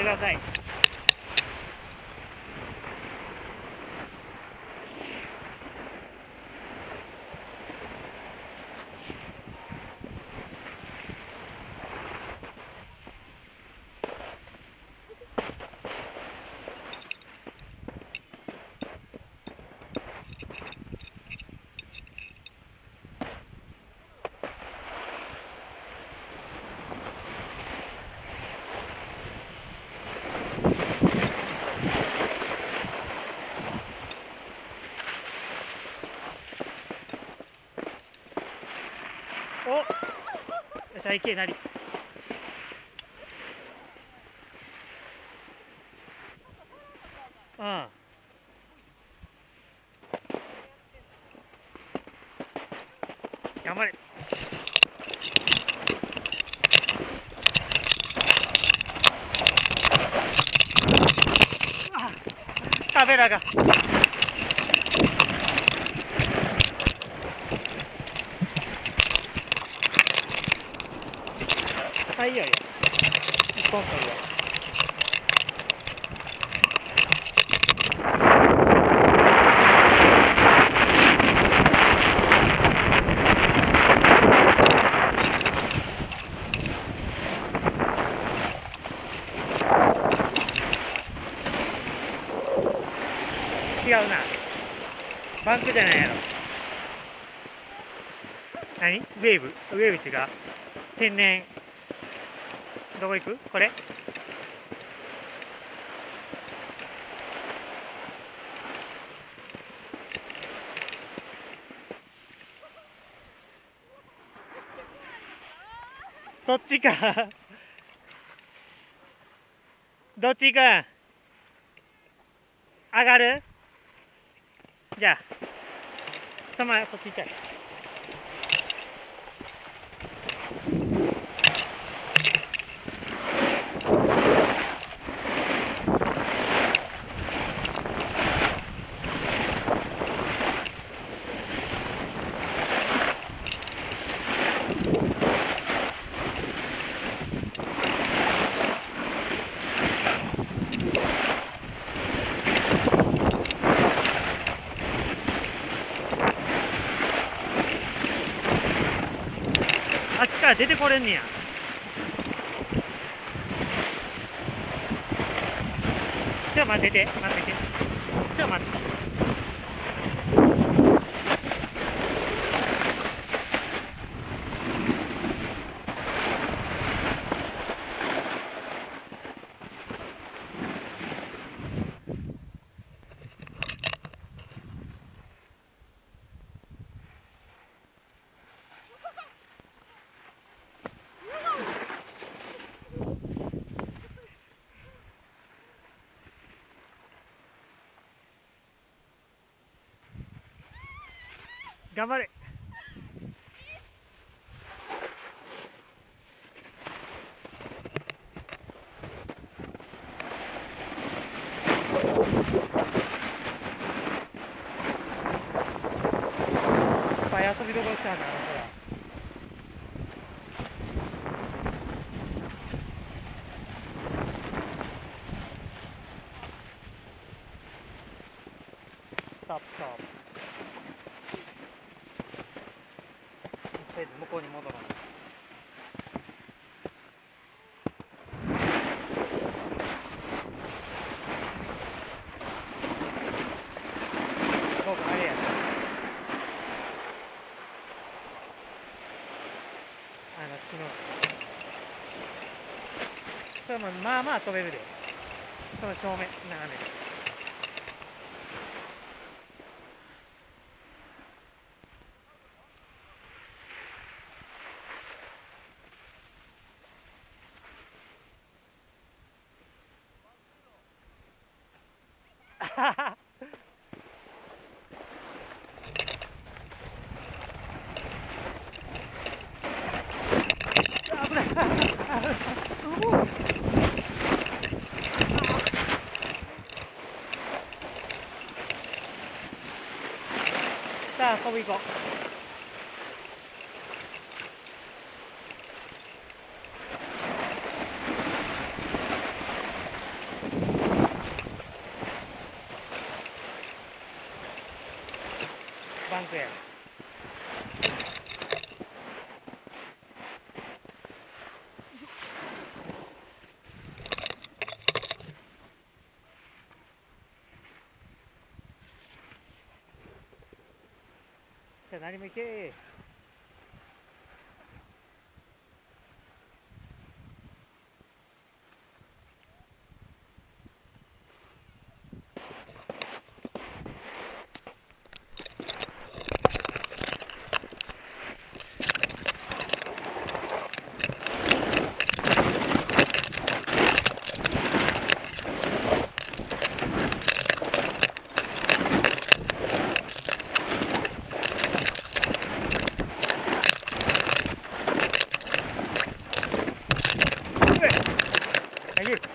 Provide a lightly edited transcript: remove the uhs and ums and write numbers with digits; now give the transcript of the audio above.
ください。お、よっしゃ、いけなり。うん。頑張れ。あ、カメラが。はい、いいよいいよ。一本取るよ。違うな。バンクじゃないやろ。何？ウェーブ違う。天然。どこ行く？これ？そっちか。どっち行くん？上がる？じゃあ、そっち行っちゃえ。あっちから出てこれんねや。ちょっと待ってて。ちょっと待って。頑張れ。いっぱい遊びどころしちゃうからな、そら。ストップ。とりあえず向こうに戻ろう。僕あれや。昨日。それもまあまあ飛べるで。その正面、斜めで。危ない。さあ、ここ行こう。 パンクや。じゃあ何もいけ。Thank you.